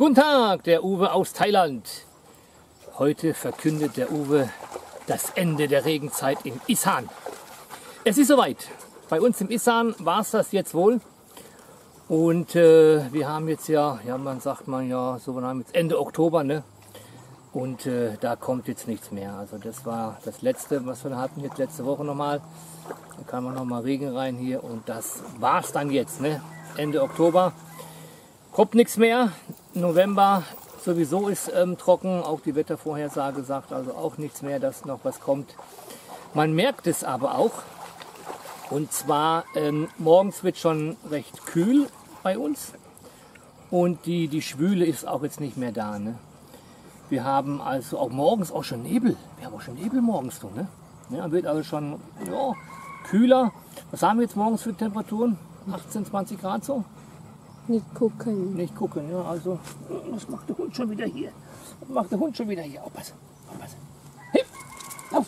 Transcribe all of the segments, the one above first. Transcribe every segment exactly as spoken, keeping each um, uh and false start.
Guten Tag, der Uwe aus Thailand. Heute verkündet der Uwe das Ende der Regenzeit im Isan. Es ist soweit. Bei uns im Isan war es das jetzt wohl. Und äh, wir haben jetzt ja, ja, man sagt man ja, so wir haben jetzt Ende Oktober, ne? Und äh, da kommt jetzt nichts mehr. Also das war das Letzte, was wir hatten jetzt letzte Woche nochmal. Da kam noch mal Regen rein hier und das war es dann jetzt, ne? Ende Oktober. Kommt nichts mehr. November sowieso ist ähm, trocken. Auch die Wettervorhersage sagt also auch nichts mehr, dass noch was kommt. Man merkt es aber auch. Und zwar ähm, morgens wird schon recht kühl bei uns. Und die, die Schwüle ist auch jetzt nicht mehr da, ne? Wir haben also auch morgens auch schon Nebel. Wir haben auch schon Nebel morgens, so, ne? Ja, wird also schon ja, kühler. Was haben wir jetzt morgens für Temperaturen? achtzehn, zwanzig Grad so? Nicht gucken. Nicht gucken, ja. Also, was macht der Hund schon wieder hier? Was macht der Hund schon wieder hier? Aufpassen, aufpassen. Hey, lauf!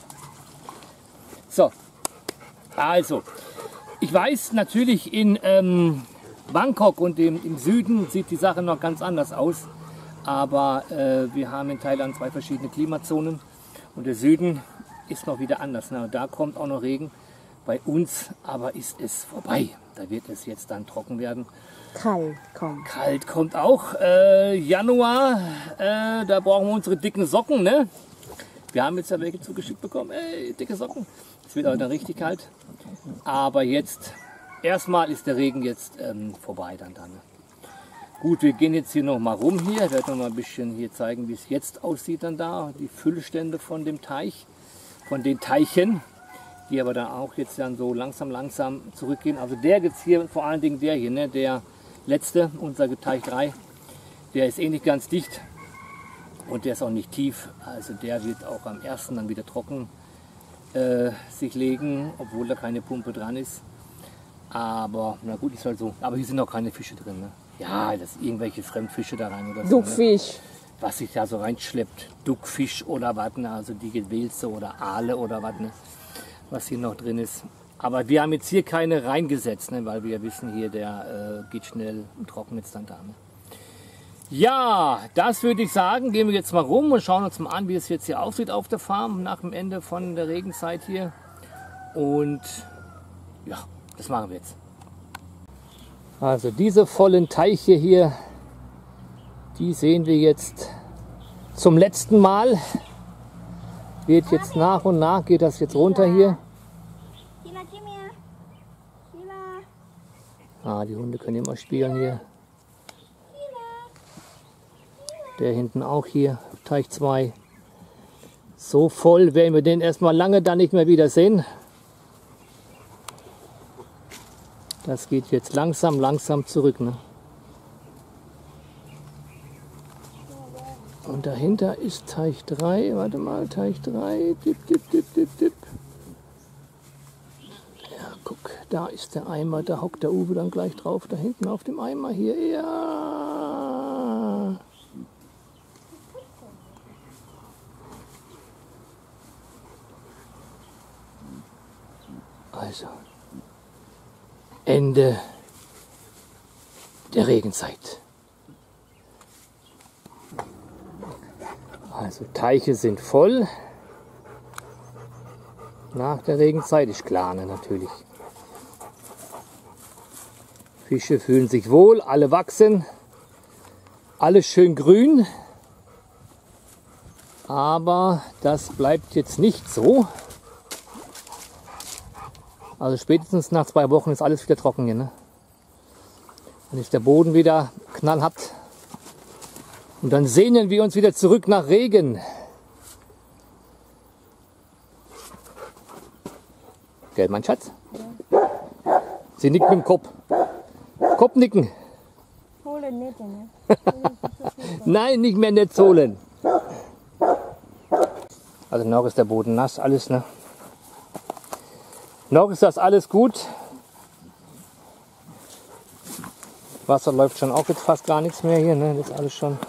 So, also, ich weiß natürlich in ähm, Bangkok und im, im Süden sieht die Sache noch ganz anders aus. Aber äh, wir haben in Thailand zwei verschiedene Klimazonen und der Süden ist noch wieder anders. Ne? Da kommt auch noch Regen. Bei uns aber ist es vorbei. Da wird es jetzt dann trocken werden. Kalt kommt. Kalt kommt auch. Äh, Januar, äh, da brauchen wir unsere dicken Socken. Ne? Wir haben jetzt ja welche zugeschickt bekommen. Ey, dicke Socken. Es wird auch dann richtig kalt. Aber jetzt, erstmal ist der Regen jetzt ähm, vorbei dann. dann. Gut, wir gehen jetzt hier noch mal rum hier. Ich werde noch mal ein bisschen hier zeigen, wie es jetzt aussieht dann da. Die Füllstände von dem Teich, von den Teichen, die aber dann auch jetzt dann so langsam, langsam zurückgehen. Also der jetzt hier, vor allen Dingen der hier, ne, der letzte, unser Teich drei, der ist eh nicht ganz dicht und der ist auch nicht tief. Also der wird auch am ersten dann wieder trocken äh, sich legen, obwohl da keine Pumpe dran ist. Aber na gut, ist halt so. Aber hier sind auch keine Fische drin. Ne? Ja, das irgendwelche Fremdfische da rein oder so. Duckfisch. Ne? Was sich da so reinschleppt. Duckfisch oder was, ne? Also die Gewilze oder Aale oder was, ne? Was hier noch drin ist. Aber wir haben jetzt hier keine reingesetzt, ne? Weil wir wissen, hier der äh, geht schnell und trocknet dann da. Ne? Ja, das würde ich sagen. Gehen wir jetzt mal rum und schauen uns mal an, wie es jetzt hier aussieht auf der Farm nach dem Ende von der Regenzeit hier. Und ja, das machen wir jetzt. Also diese vollen Teiche hier, die sehen wir jetzt zum letzten Mal. Wird jetzt nach und nach, geht das jetzt runter hier. Ah, die Hunde können immer spielen hier. Der hinten auch hier, Teich zwei. So voll werden wir den erstmal lange dann nicht mehr wieder sehen. Das geht jetzt langsam, langsam zurück. Ne? Und dahinter ist Teich drei. Warte mal, Teich drei. Dip, dip, dip, dip, dip. Ja, guck, da ist der Eimer. Da hockt der Uwe dann gleich drauf. Da hinten auf dem Eimer hier. Ja. Also. Ende der Regenzeit. Also Teiche sind voll. Nach der Regenzeit ist klar, ne, natürlich. Fische fühlen sich wohl, alle wachsen, alles schön grün. Aber das bleibt jetzt nicht so. Also spätestens nach zwei Wochen ist alles wieder trocken hier. Ne? Dann ist der Boden wieder knallhart. Und dann sehnen wir uns wieder zurück nach Regen. Gell, mein Schatz? Ja. Sie nickt mit dem Kopf. Kopf nicken. Holen nicht, ne? Nein, nicht mehr Netz holen. Also noch ist der Boden nass, alles, ne? Noch ist das alles gut. Wasser läuft schon auch jetzt fast gar nichts mehr hier. Ne? Das ist alles schon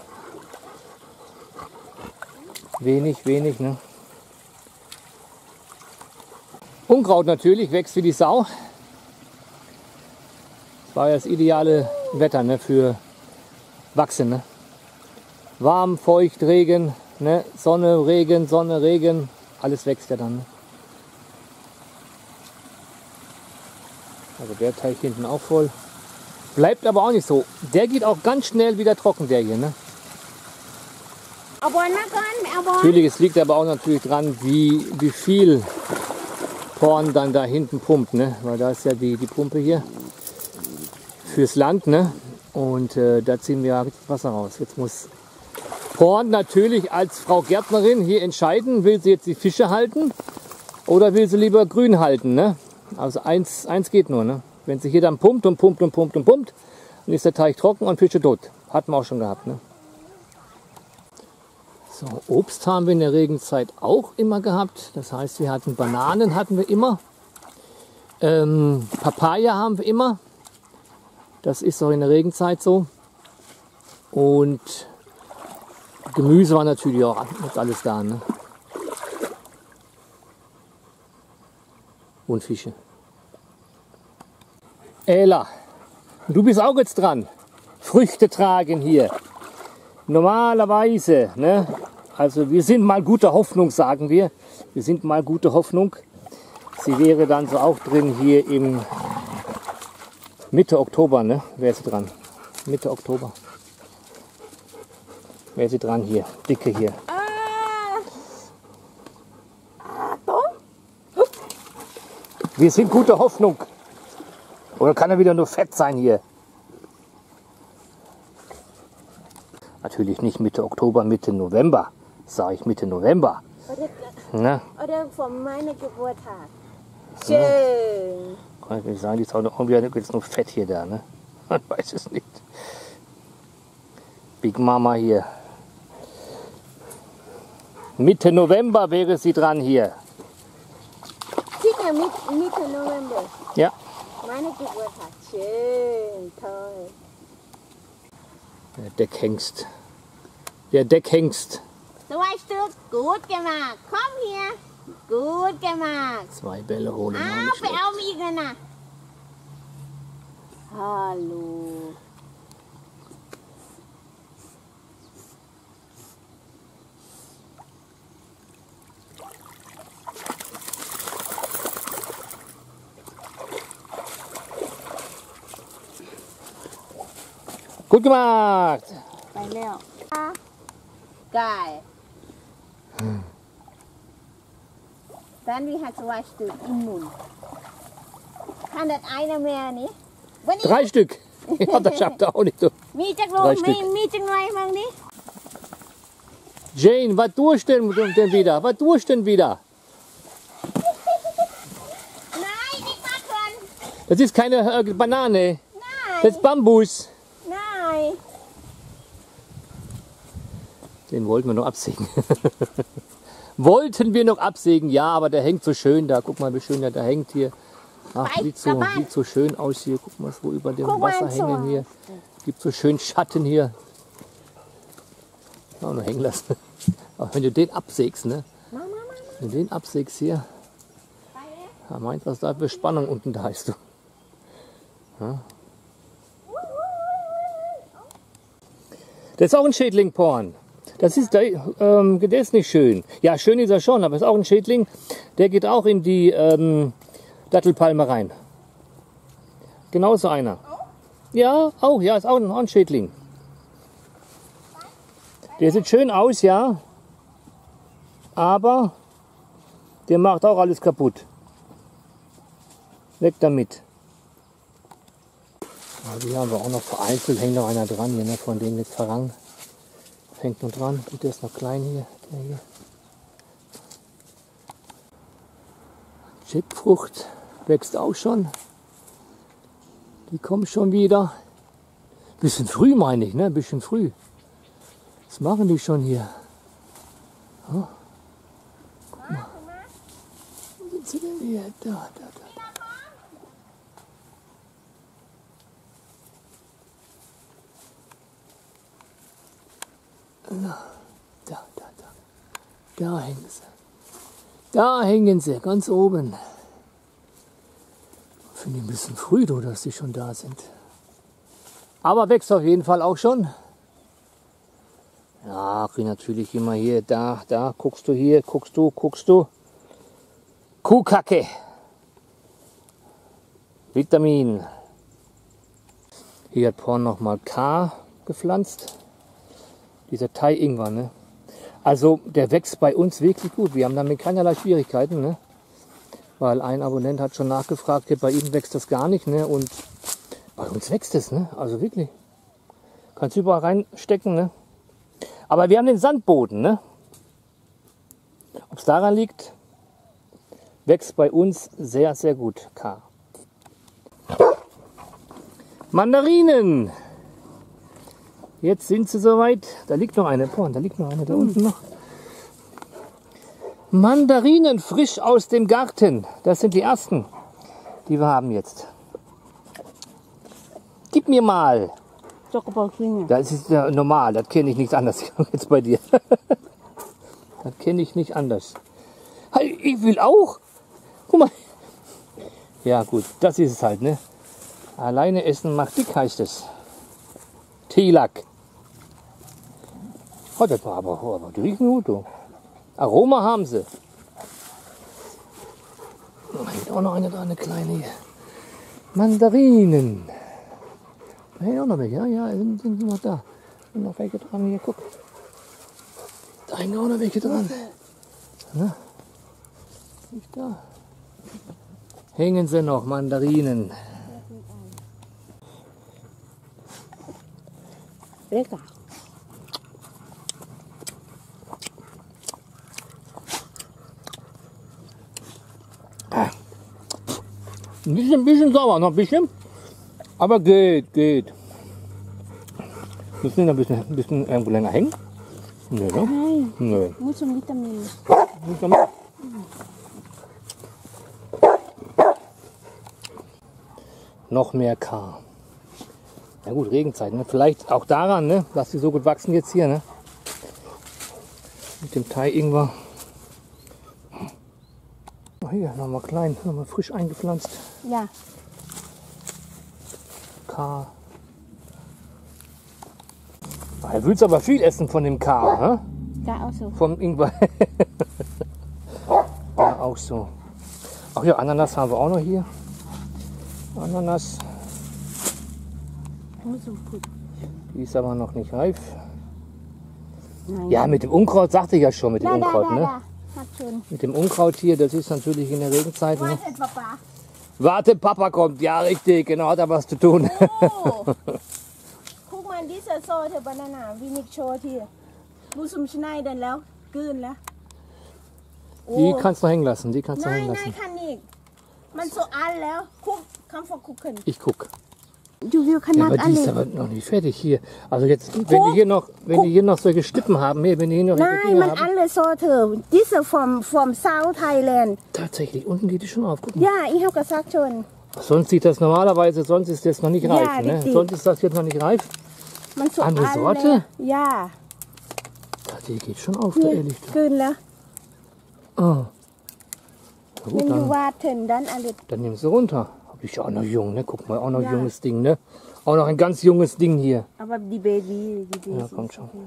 wenig, wenig. Ne? Unkraut natürlich wächst wie die Sau. Das war ja das ideale Wetter, ne, für Wachsen. Ne? Warm, feucht, Regen, ne? Sonne, Regen, Sonne, Regen. Alles wächst ja dann. Ne? Also der Teich hinten auch voll. Bleibt aber auch nicht so. Der geht auch ganz schnell wieder trocken, der hier. Ne? Natürlich, es liegt aber auch natürlich dran, wie, wie viel Porn dann da hinten pumpt. Ne? Weil da ist ja die, die Pumpe hier fürs Land. Ne? Und äh, da ziehen wir ja Wasser raus. Jetzt muss Porn natürlich als Frau Gärtnerin hier entscheiden, will sie jetzt die Fische halten oder will sie lieber grün halten. Ne? Also eins, eins geht nur. Ne? Wenn sie hier dann pumpt und pumpt und pumpt und pumpt, dann ist der Teich trocken und Fische tot. Hatten wir auch schon gehabt. Ne? So, Obst haben wir in der Regenzeit auch immer gehabt. Das heißt, wir hatten Bananen hatten wir immer. Ähm, Papaya haben wir immer. Das ist auch in der Regenzeit so. Und Gemüse war natürlich auch alles da. Ne? Und Fische. Ella, du bist auch jetzt dran. Früchte tragen hier. Normalerweise, ne? Also wir sind mal gute Hoffnung, sagen wir. Wir sind mal gute Hoffnung. Sie wäre dann so auch drin hier im Mitte Oktober, ne? Wäre sie dran. Mitte Oktober. Wäre sie dran hier. Dicke hier. Wir sind gute Hoffnung. Oder kann er wieder nur fett sein hier? Natürlich nicht Mitte Oktober, Mitte November. Sage ich Mitte November. Oder, oder von meinem Geburtstag. Schön. Kann ich nicht sagen, die ist auch noch irgendwie jetzt nur fett hier da, ne? Man weiß es nicht. Big Mama hier. Mitte November wäre sie dran hier. Sicher Mitte November. Ja. Meine Geburtstag. Schön, toll. Der Deckhengst. Der Deckhengst. Zwei Stück, gut gemacht. Komm hier. Gut gemacht. Zwei Bälle holen. Ah,ไปเอามีอีกนะ Hallo. Gut gemacht. ไปแล้ว Geil. Dann wie hat zwei Stück im Mund. Kann das einer mehr nicht? Drei Stück. Ja, das schafft er auch nicht. So. มีจักร Drei มี Stück. มีจังไรมั่งนี่ Jane, was tust denn, denn wieder? Was tust denn wieder? Nein, nicht machen. Das ist keine äh, Banane. Nein. Das ist Bambus. Nein. Den wollten wir noch absägen. Wollten wir noch absägen, ja, aber der hängt so schön da. Guck mal, wie schön der da hängt hier. Ach, sieht so, sieht so schön aus hier. Guck mal, so über dem Wasser hängen hier. Gibt so schön Schatten hier. Auch noch hängen lassen. Aber wenn du den absägst, ne? Wenn du den absägst hier, ja, meint, was da für Spannung unten da ist. Du. Ja. Das ist auch ein Schädlingporn. Das ist, der, ähm, der ist nicht schön. Ja, schön ist er schon, aber ist auch ein Schädling. Der geht auch in die ähm, Dattelpalme rein. Genauso einer. Ja, auch, ja, ist auch ein, auch ein Schädling. Der sieht schön aus, ja. Aber der macht auch alles kaputt. Weg damit. Ja, die haben wir auch noch vereinzelt. Hängt noch einer dran hier, ne, von denen mit Farang. Hängt noch dran. Und der ist noch klein hier. Der hier. Jackfrucht wächst auch schon. Die kommen schon wieder. Bisschen früh meine ich, ne? Bisschen früh. Was machen die schon hier? Oh. Guck mal. Wo sind sie denn hier? Da, da, da. Da, da, da. Da hängen sie. Da hängen sie, ganz oben. Finde ich ein bisschen früh, du, dass die schon da sind. Aber wächst auf jeden Fall auch schon. Ja, krieg natürlich immer hier, da, da, guckst du hier, guckst du, guckst du. Kuhkacke. Vitamin. Hier hat Porn nochmal K gepflanzt. Dieser Thai-Ingwer, ne? Also der wächst bei uns wirklich gut. Wir haben damit keinerlei Schwierigkeiten, ne? Weil ein Abonnent hat schon nachgefragt, bei ihm wächst das gar nicht, ne? Und bei uns wächst es, ne? Also wirklich. Kannst überall reinstecken, ne? Aber wir haben den Sandboden, ne? Ob es daran liegt, wächst bei uns sehr, sehr gut. K. Mandarinen. Jetzt sind sie soweit. Da liegt noch eine. Boah, da liegt noch eine da unten noch. Mandarinen frisch aus dem Garten. Das sind die ersten, die wir haben jetzt. Gib mir mal. Das ist ja normal. Das kenne ich nicht anders. Jetzt bei dir. Das kenne ich nicht anders. Hey, ich will auch. Guck mal. Ja gut, das ist es halt, ne? Alleine essen macht dick, heißt es. Tilak. Oh, das war aber, aber die riechen gut. Oh. Aroma haben sie. Da hängt auch noch eine da, eine kleine hier. Mandarinen. Da hängt auch noch welche. Ja, ja, sind, sind noch da. Sind noch welche dran hier, guck. Da hängen auch noch welche dran. Na? Nicht da. Hängen sie noch, Mandarinen. Lecker. Ein bisschen, ein bisschen sauer, noch ein bisschen. Aber geht, geht. Müssen wir noch ein bisschen, ein bisschen irgendwo länger hängen? Nö, ne? Nein, Nö. muss zum Vitamin. Noch mehr K. Na gut, Regenzeit, ne? Vielleicht auch daran, ne? Dass die so gut wachsen jetzt hier, ne? Mit dem Thai-Ingwer. Oh, hier, nochmal klein, nochmal frisch eingepflanzt. Ja. K. Ah, er willst aber viel essen von dem K, ne? Da auch so. Vom Ingwer. Ja, auch so. Ach ja, Ananas haben wir auch noch hier. Ananas. Oh, so gut. Die ist aber noch nicht reif. Nein. Ja, mit dem Unkraut sagte ich ja schon, mit dem Da, da, Unkraut, da, ne? da. Hat schon. Mit dem Unkraut hier, das ist natürlich in der Regenzeit, ne? Warte, Papa. Warte, Papa kommt. Ja, richtig, genau, hat er was zu tun. Oh. Guck mal, diese Sorte Banana, wie nicht schon hier. Muss zum Schneidenแล้วกลืนแล้ว Die kannst du hängen lassen, die kannst du นาย hängen นาย lassen. คันอีกมันสุอันแล้วคุกคำฟอกคุกขึ้น Ich guck. อยู่วิวข Ja, นาด aber อัน die นี้ ist aber noch nicht fertig hier. Also jetzt, wenn die hier noch, wenn die hier noch solche Stippen haben, nee, wenn die hier noch นา solche ย Dinge มันอัน haben. เลยโซเธอ this is from from South Thailand Tatsächlich, unten geht die schon auf. Guck mal. ย่าอีเฮากระซักชน Sonst sieht das normalerweise, sonst ist das noch nicht reif. Ja, Ne? richtig. Sonst ist das jetzt noch nicht reif. มันสุอัน Andere เลย Sorte? ย่า Ja, die geht schon auf, เนี่ da ย ehrlich. กลืนแล้ว Oh. Na มัน gut, อยู่ dann, วาดถึงดันอลิด dann nimmst du runter. Hab ich auch noch jung, ne? Guck mal, auch noch Ja. junges Ding, ne? Auch noch ein ganz junges Ding hier. เอาแบบดีเบบีดีเบ Ja, kommt schon.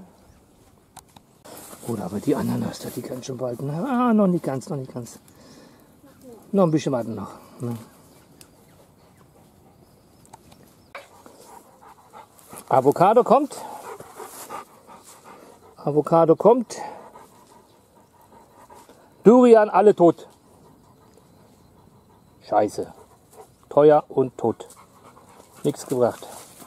Gut, aber die Ananas, da, die können schon bald. Ne? Ah, noch nicht ganz, noch nicht ganz. Noch ein bisschen warten noch. Ne? Avocado kommt. Avocado kommt. Durian, alle tot. Scheiße. Teuer und tot. Nichts gebracht.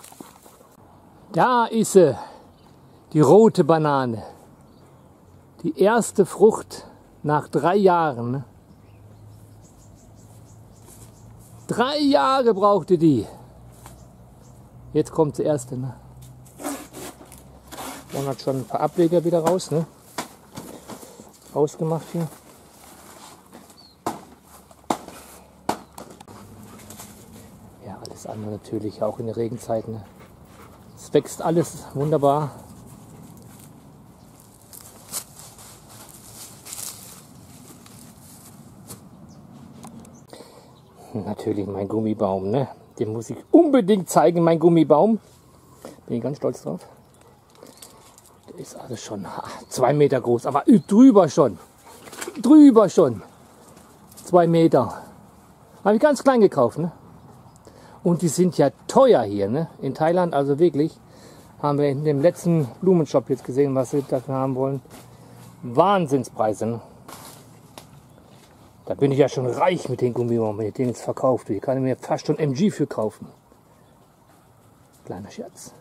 Da ist sie. Die rote Banane. Die erste Frucht nach drei Jahren. Ne? Drei Jahre brauchte die. Jetzt kommt die erste. Ne? Man hat schon ein paar Ableger wieder raus. Ne? Rausgemacht hier. Ja, alles andere natürlich auch in der Regenzeit. Ne? Es wächst alles wunderbar. Natürlich mein Gummibaum, ne? Den muss ich unbedingt zeigen, mein Gummibaum. Bin ich ganz stolz drauf. Der ist also schon ha, zwei Meter groß, aber drüber schon. Drüber schon. Zwei Meter. Habe ich ganz klein gekauft, ne? Und die sind ja teuer hier, ne? In Thailand, also wirklich. Haben wir in dem letzten Blumenshop jetzt gesehen, was sie dafür haben wollen. Wahnsinnspreise, ne? Da bin ich ja schon reich mit den Gummibärchen, wenn ich den jetzt verkauft. Hier kann ich mir fast schon M G für kaufen. Kleiner Scherz.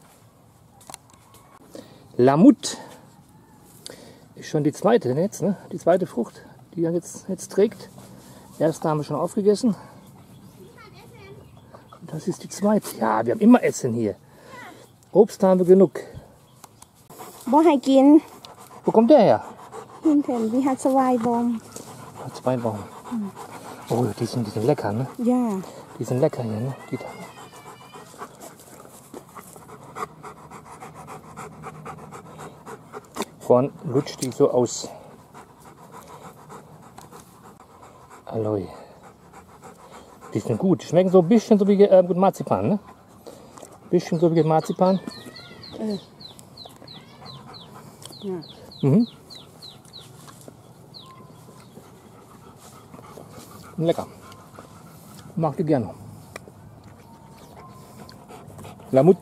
Lamut. Ist schon die zweite jetzt, ne? Die zweite Frucht, die er jetzt, jetzt trägt. Die erste haben wir schon aufgegessen. Und das ist die zweite. Ja, wir haben immer Essen hier. Obst haben wir genug. บ่ให้กิน Wo kommt der her? hinten wie hat zwei Baum Zwei Baum. Oh, die sind, die sind lecker, ne? ja Die sind lecker hier, ne? Die da. Vorn lutscht die so aus. Aloe. Die sind gut. Die schmecken so ein bisschen so wie äh, gut Marzipan, ne? Bisschen so wie Marzipan. Äh. Ja. Mhm. Lecker. Mag die gerne. Lamut.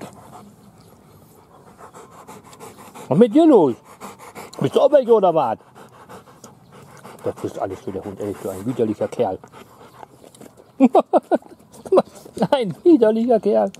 Was ist mit dir los? Bist du auch welche oder was? Das frisst alles für der Hund, ehrlich, du ein widerlicher Kerl. Nein, widerlicher Kerl.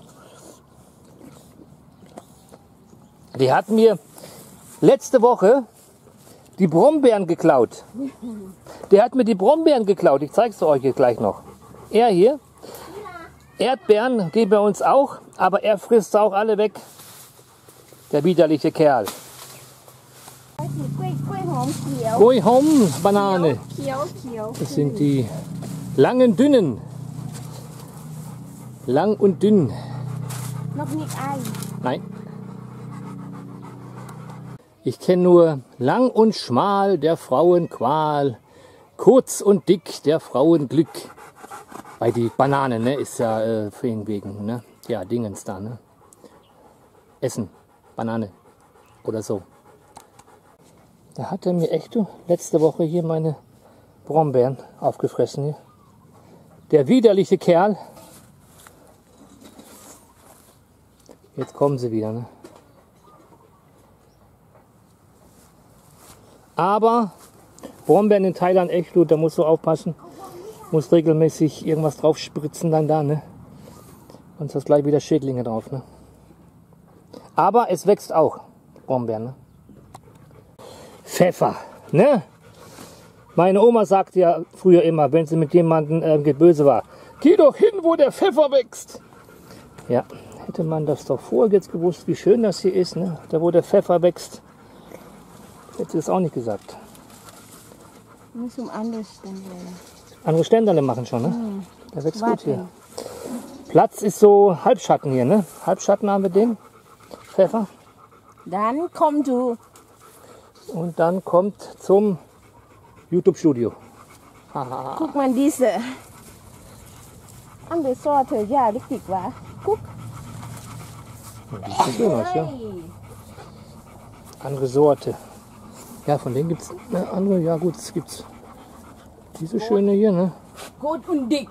Die hat mir letzte Woche die Brombeeren geklaut. Der hat mir die Brombeeren geklaut. Ich zeige es euch jetzt gleich noch. Er hier. Erdbeeren geben bei uns auch, aber er frisst auch alle weg. Der widerliche Kerl. กล้วยกล้วยหอมเขียว Goi Hom Banane. เขียวเขียว Das sind die langen, dünnen. Lang und dünn. นกนิกไอ Nein. Ich kenne nur lang und schmal der Frauen Qual, kurz und dick der Frauen Glück. Weil die Banane, ne, ist ja äh, für ihn wegen, ne? Ja, Dingens da, ne? Essen, Banane oder so. Da hat er mir echt letzte Woche hier meine Brombeeren aufgefressen. Hier. Der widerliche Kerl. Jetzt kommen sie wieder, ne? Aber Brombeeren in Thailand echt gut, da musst du aufpassen. Musst regelmäßig irgendwas drauf spritzen dann da, ne? Sonst hast du gleich wieder Schädlinge drauf, ne? Aber es wächst auch, Brombeeren, ne? Pfeffer, ne? Meine Oma sagte ja früher immer, wenn sie mit jemandem äh, böse war, geh doch hin, wo der Pfeffer wächst. Ja, hätte man das doch vorher jetzt gewusst, wie schön das hier ist, ne? Da wo der Pfeffer wächst. Hätte sie das auch nicht gesagt. มีสุ่มอันเดอร์สแตนเลย Andere Ständer machen schon, ne? Mhm. Der wächst Warte. gut hier. Platz ist so Halbschatten hier, ne? Halbschatten haben wir den. Pfeffer. dann komm du Und dann kommt zum YouTube-Studio. กุ๊กมันดีเสออันเดอร์ซอเธอยาลิกติกวะกุ๊ก Die sieht schön aus, ja. Andere Sorte. Ja, von denen gibt es eine andere. Ja gut, es gibt diese schöne hier, ne? กูดอุนดิก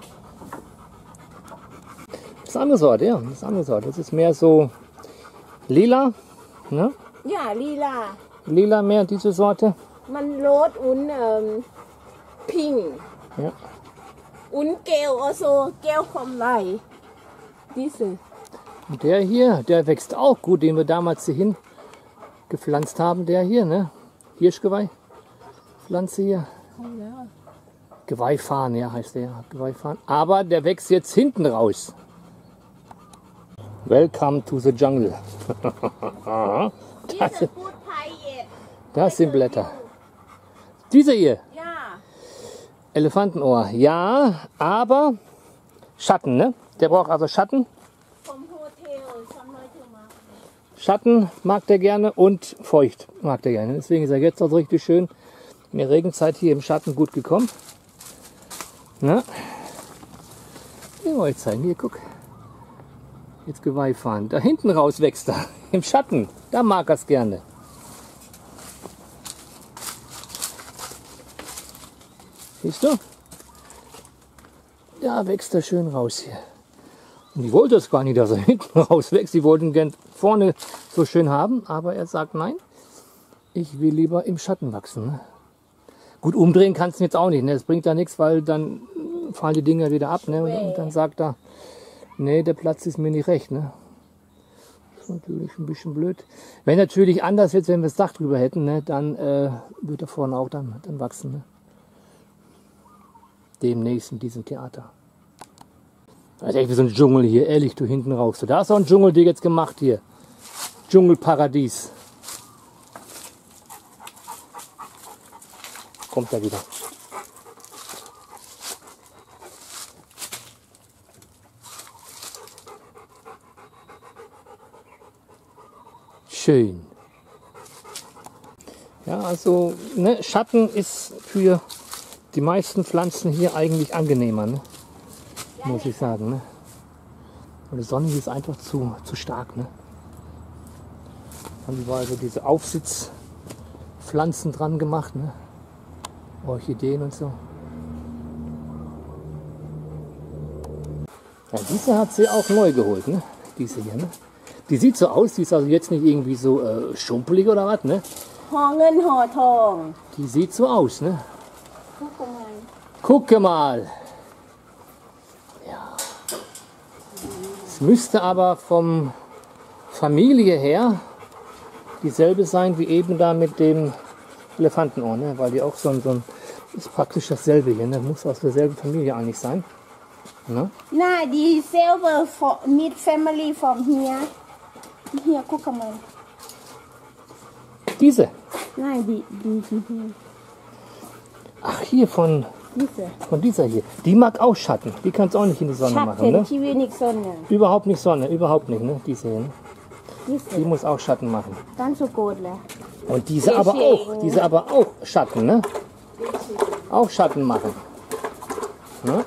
Das ist eine andere Sorte, ja. Das ist eine andere Sorte. Das ist mehr so lila, ne? อย่าลีลา Lila mehr, diese Sorte. มันโรสอุนเอ่อพิง Ja. อุนเกลอโซเกลคอมไลดีเสอ Und der hier, der wächst auch gut, den wir damals hierhin gepflanzt haben. Der hier, ne? Hirschgeweih. Pflanze hier. Geweihfarn, ja, heißt der. Geweihfarn. Aber der wächst jetzt hinten raus. Welcome to the jungle. ดี Das, เสอพูดไทยเอ็ด das sind Blätter. Dieser hier, ย่า Elefantenohr. Ja, aber Schatten, ne? Der braucht also Schatten. ผมโฮเทลซัมเมอร์ทูมา Schatten mag der gerne und feucht mag der gerne. Deswegen ist er jetzt auch richtig schön in der Regenzeit hier im Schatten gut gekommen. Na? Ich wollte euch zeigen. Hier, guck. Jetzt Geweih fahren. Da hinten raus wächst er. Im Schatten. Da mag er es gerne. Siehst du? Da wächst er schön raus hier. Und ich wollte es gar nicht, dass er hinten raus wächst. Die wollten gern vorne so schön haben, aber er sagt nein, ich will lieber im Schatten wachsen. Ne? Gut, umdrehen kannst du jetzt auch nicht. Ne? Das bringt da nichts, weil dann fallen die Dinger wieder ab. Ne? Und, und dann sagt er, nee, der Platz ist mir nicht recht. Ne? Das ist natürlich ein bisschen blöd. Wenn natürlich anders jetzt, wenn wir das Dach drüber hätten, ne, dann äh, wird er vorne auch dann, dann wachsen. Ne? Demnächst in diesem Theater. Das ist echt wie so ein Dschungel hier, ehrlich, du hinten raus. So, da ist auch ein Dschungel, dir jetzt gemacht hier. Dschungelparadies. Kommt da wieder. Schön. Ja, also ne, Schatten ist für die meisten Pflanzen hier eigentlich angenehmer, ne? Muss ich sagen. Ne? Und die Sonne hier ist einfach zu, zu stark. Ne? Haben die also diese Aufsitzpflanzen dran gemacht, ne? Orchideen und so. Ja, diese hat sie auch neu geholt, ne? Diese hier, ne? Die sieht so aus, die ist also jetzt nicht irgendwie so äh, schumpelig oder was, ne? Die sieht so aus, ne? Gucke mal. Ja. Es müsste aber vom Familie her dieselbe sein wie eben da mit dem Elefantenohr, ne? Weil die auch so ein, so ein ist praktisch dasselbe hier, ne? Muss aus derselben Familie eigentlich sein. Ne? Nein, die selber mit Family von hier. Hier, guck mal. Diese? Nein, die, die, die hier. Ach, hier von, Diese. von dieser hier. Die mag auch Schatten. Die kannst auch nicht in die Sonne Schatten, machen. Ne? die will nicht Sonne. Überhaupt nicht Sonne, überhaupt nicht. Ne? Diese hier. Ne? Diese. Die muss auch Schatten machen. Ganz so gut, ne? Und diese aber auch. Diese aber auch Schatten, ne? Auch Schatten machen. Ne?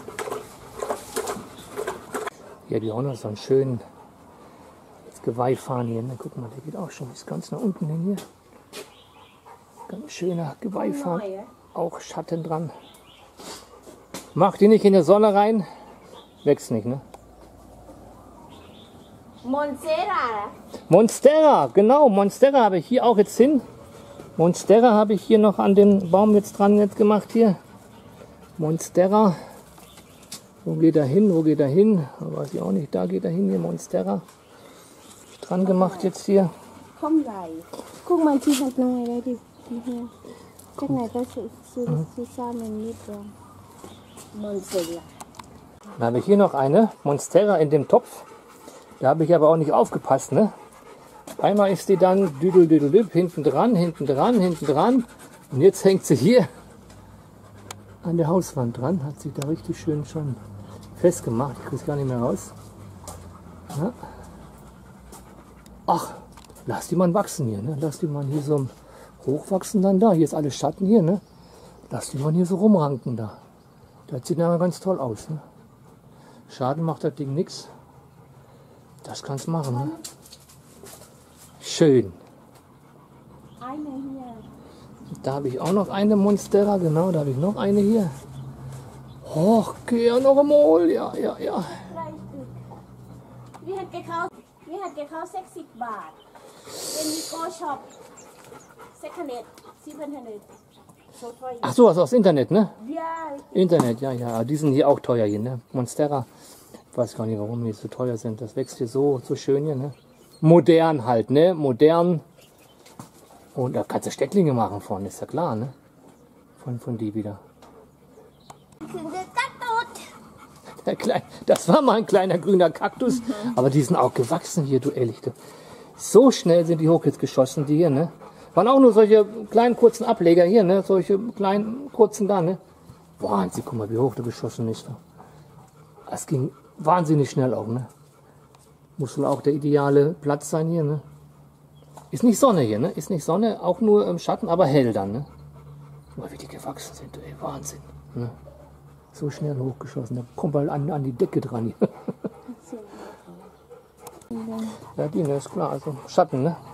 Hier die auch noch so einen schönen Geweihfahnen hier. Ne? Guck mal, der geht auch schon bis ganz nach unten hin hier. Ganz schöner Geweihfahnen. Auch Schatten dran. Mach die nicht in die Sonne rein. Wächst nicht, ne? Monstera. Monstera, genau. Monstera habe ich hier auch jetzt hin. Monstera habe ich hier noch an dem Baum jetzt dran jetzt gemacht hier. Monstera. Wo geht er hin? Wo geht er hin? Weiß ich auch nicht. Da geht er hin, hier Monstera. Dran gemacht jetzt hier. Komm gleich. Guck mal, die hat neu, die, die hier. Guck mal, das ist zusammen mit der Monstera. Dann habe ich hier noch eine Monstera in dem Topf. Da habe ich aber auch nicht aufgepasst, ne? Einmal ist die dann düdel düdel düdel hinten dran, hinten dran, hinten dran. Und jetzt hängt sie hier an der Hauswand dran. Hat sich da richtig schön schon festgemacht. Ich kriege es gar nicht mehr raus. Ja. Ach, lass die mal wachsen hier, ne? Lass die mal hier so hochwachsen dann da. Hier ist alles Schatten hier, ne? Lass die mal hier so rumranken da. Das sieht aber ganz toll aus, ne? Schaden macht das Ding nichts. Das kannst du machen, ne? Schön. Eine hier. Da habe ich auch noch eine Monstera, genau, da habe ich noch eine hier. Och, geh ja noch einmal, ja, ja, ja. Wie hat gekauft? Wie hat gekauft sechzig Baht? Wenn die Go Shop Second Hand, sieben Hundert. So teuer. Ach so, also aus Internet, ne? Ja. Internet, ja, ja. Die sind hier auch teuer hier, ne? Monstera. Ich weiß gar nicht, warum die so teuer sind. Das wächst hier so, so schön hier, ne? Modern halt, ne? Modern. Und da kannst du Stecklinge machen von, ist ja klar, ne? Von, von die wieder. Der Klein, das war mal ein kleiner grüner Kaktus, mhm. Aber die sind auch gewachsen hier, du ehrlich. Du. So schnell sind die hoch jetzt geschossen, die hier, ne? Waren auch nur solche kleinen kurzen Ableger hier, ne? Solche kleinen kurzen da, ne? Wahnsinn, guck mal, wie hoch der geschossen ist. Das ging wahnsinnig schnell auch, ne? Muss wohl auch der ideale Platz sein hier, ne? Ist nicht Sonne hier, ne? Ist nicht Sonne, auch nur im Schatten, aber hell dann, ne? Guck mal, wie die gewachsen sind, ey, Wahnsinn. Ne? So schnell hochgeschossen, da kommt halt an, an die Decke dran hier. Ja, die, ne, ist klar, also Schatten, ne?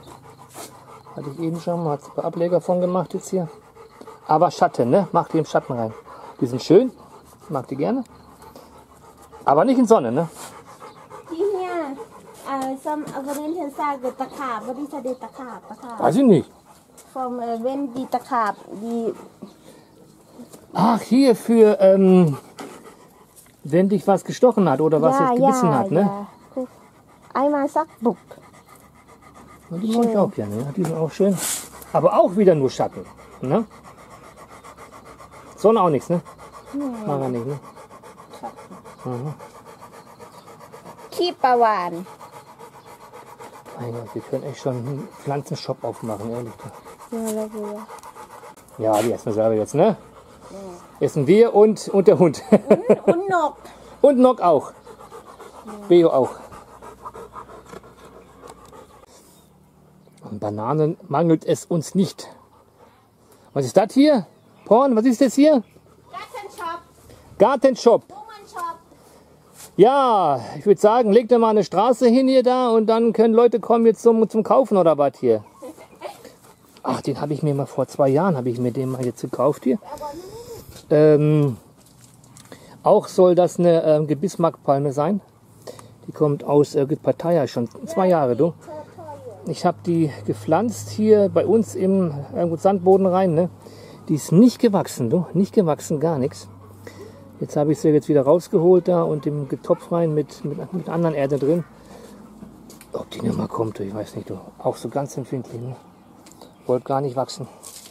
Hatte ich eben schon mal, hat ein paar Ableger von gemacht jetzt hier. Aber Schatten, ne? Mach die im Schatten rein. Die sind schön, mag die gerne. Aber nicht in Sonne, ne? ที่เนี่ยเอ่อ some Avarian Tensa กับตะขาบ what is the ตะขาบตะขาบ Weiß ich nicht. from uh, when die ตะขาบ die Ach, hier für, ähm, wenn dich was gestochen hat oder was jetzt gebissen hat, ne? ไอ้มาสักบุก Und die mag ich auch gerne, ja. Die sind auch schön. Aber auch wieder nur Schatten, ne? Sonne auch nichts, ne? Mag er nicht, ne? Mhm. ขี้ปลาวาน Mein Gott, wir können echt schon einen Pflanzenshop aufmachen, ehrlich. เจอแล้วเจอ Ja, die essen wir selber jetzt, ne? Essen wir und, und der Hund. อุ่นนก Und Nock auch. Beo auch. An Bananen mangelt es uns nicht. Was ist das hier? Porn, was ist das hier? Gartenshop Gartenshop. Womanshop Ja, ich würde sagen, leg dir mal eine Straße hin hier da und dann können Leute kommen jetzt zum, zum Kaufen oder was hier. Ach, den habe ich mir mal vor zwei Jahren, habe ich mir den mal jetzt gekauft hier. Ähm, auch soll das eine ähm, Gebissmarkpalme sein. Die kommt aus äh, Pattaya schon zwei Jahre, du. Ich habe die gepflanzt hier bei uns im irgendwo Sandboden rein, ne? Die ist nicht gewachsen, du, nicht gewachsen, gar nichts. Jetzt habe ich sie jetzt wieder rausgeholt da und im Topf rein mit, mit, mit anderen Erde drin. Ob die noch mal kommt, ich weiß nicht, du. Auch so ganz empfindlich, ne? Wollte gar nicht wachsen.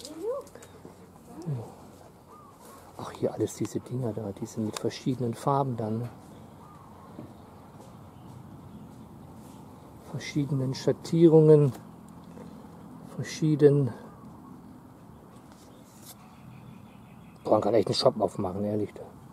Ach, hier alles diese Dinger da, die sind mit verschiedenen Farben dann. Ne? Verschiedenen Schattierungen, verschieden. Oh, man kann echt einen Shop aufmachen, ehrlich.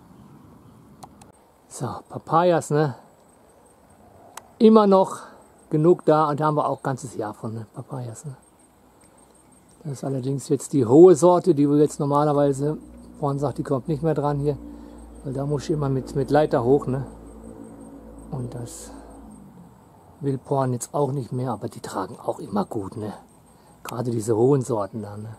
So, Papayas, ne? Immer noch genug da und da haben wir auch ein ganzes Jahr von, ne? Papayas, ne? Das ist allerdings jetzt die hohe Sorte, die wir jetzt normalerweise, Porn sagt, die kommt nicht mehr dran hier, weil da muss ich immer mit, mit Leiter hoch, ne? Und das will Porn jetzt auch nicht mehr, aber die tragen auch immer gut, ne? Gerade diese hohen Sorten da, ne?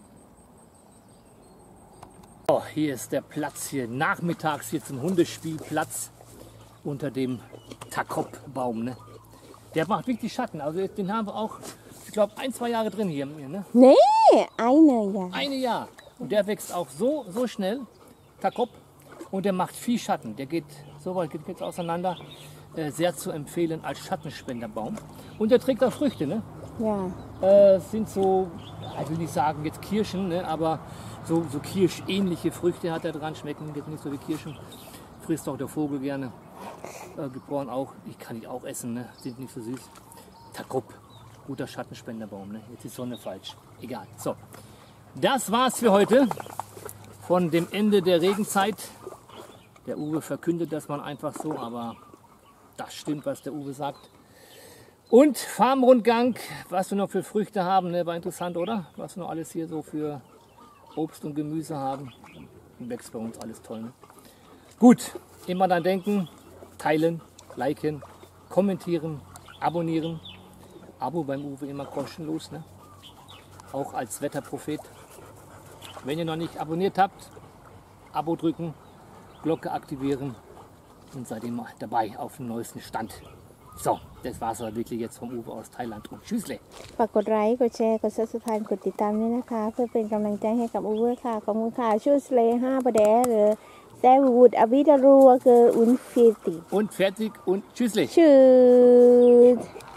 Oh, hier ist der Platz hier, nachmittags hier zum Hundespielplatz unter dem Takop-Baum, ne? Der macht wirklich Schatten, also den haben wir auch, ich glaube, ein, zwei Jahre drin hier, ne? นี่ไอ้เนยอ่ะ Eine Jahr. Und der wächst auch so, so schnell, Takop, und der macht viel Schatten. Der geht so weit geht jetzt auseinander, äh, sehr zu empfehlen als Schattenspenderbaum. Und der trägt auch Früchte, ne? อย่า Äh, sind so, ich will nicht sagen jetzt Kirschen, ne? Aber so, so kirschähnliche Früchte hat er dran, schmecken jetzt nicht so wie Kirschen. Frisst auch der Vogel gerne. Äh, geboren auch, ich kann die auch essen, ne? Sind nicht so süß. Takop, guter Schattenspenderbaum, ne? Jetzt ist die Sonne falsch. Egal. So, das war's für heute von dem Ende der Regenzeit. Der Uwe verkündet das mal einfach so, aber das stimmt, was der Uwe sagt. Und Farmrundgang, was wir noch für Früchte haben, ne? War interessant, oder? Was wir noch alles hier so für Obst und Gemüse haben. Wächst bei uns alles toll, ne? Gut, immer dann denken, teilen, liken, kommentieren, abonnieren. Abo beim Uwe immer kostenlos, ne? Auch als Wetterprophet. Wenn ihr noch nicht abonniert habt, Abo drücken, Glocke aktivieren und seid immer dabei auf dem neuesten Stand. So, das war's aber wirklich jetzt vom Uwe aus Thailand und Tschüssle. ฝากกดไลค์กดแชร์กด Subscribe กดติดตามด้วยนะคะเพื่อเป็นกำลังใจให้กับอูเวอร์ค่ะขอบคุณค่ะชูสเลห้าประเดหรือแซวูดอวิดารัวเกอร์อุนฟิติ Und fertig und Tschüssle. Tschüss